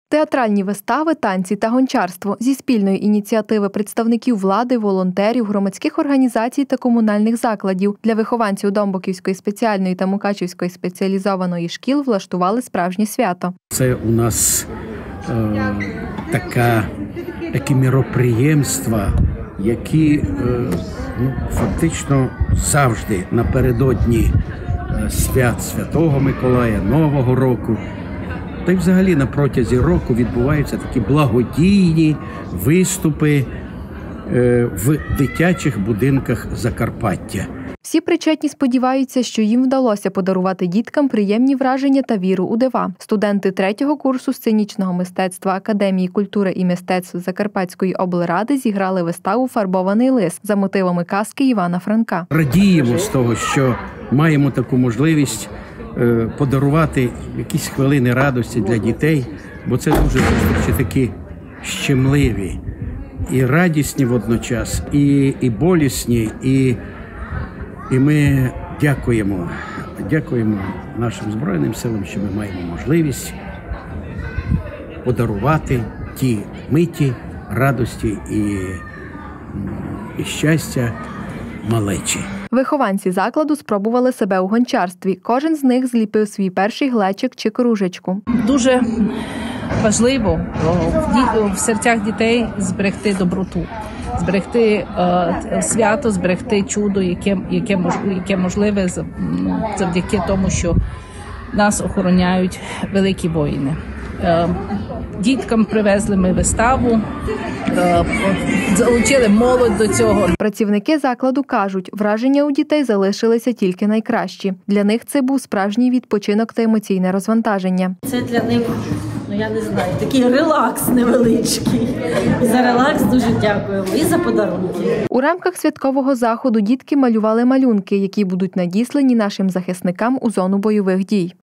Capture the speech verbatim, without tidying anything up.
Театральні вистави, танці та гончарство зі спільної ініціативи представників влади, волонтерів, громадських організацій та комунальних закладів для вихованців Домбоківської спеціальної та Мукачівської спеціалізованої шкіл влаштували справжнє свято. Це у нас е, така, такі міроприємства, які е, ну, фактично завжди напередодні е, свят Святого Миколая, Нового року, та й взагалі на протязі року відбуваються такі благодійні виступи е, в дитячих будинках Закарпаття. Всі причетні сподіваються, що їм вдалося подарувати діткам приємні враження та віру у дива. Студенти третього курсу сценічного мистецтва Академії культури і мистецтв Закарпатської облради зіграли виставу «Фарбований лис» за мотивами казки Івана Франка. Радіємо з того, що маємо таку можливість е, подарувати якісь хвилини радості для дітей, бо це дуже зустрічі такі щемливі і радісні водночас, і, і болісні, і І ми дякуємо, дякуємо нашим Збройним силам, що ми маємо можливість подарувати ті миті радості і, і щастя малечі. Вихованці закладу спробували себе у гончарстві. Кожен з них зліпив свій перший глечик чи кружечку. Дуже важливо в серцях дітей зберегти доброту, зберегти е, свято, зберегти чудо, яке, яке, яке можливе завдяки тому, що нас охороняють великі воїни. Е, діткам привезли ми виставу, е, залучили молодь до цього. Працівники закладу кажуть, враження у дітей залишилися тільки найкращі. Для них це був справжній відпочинок та емоційне розвантаження. Це для них, ну я не знаю, такий релакс невеличкий. І за релакс дуже дякуємо. І за подарунки. У рамках святкового заходу дітки малювали малюнки, які будуть надіслані нашим захисникам у зону бойових дій.